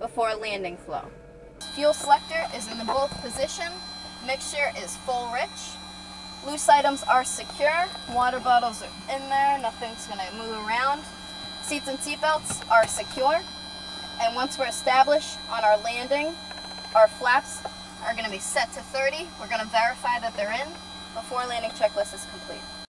before landing flow. Fuel selector is in the both position. Mixture is full rich. Loose items are secure. Water bottles are in there. Nothing's going to move around. Seats and seatbelts are secure. And once we're established on our landing, our flaps are going to be set to 30. We're going to verify that they're in before landing checklist is complete.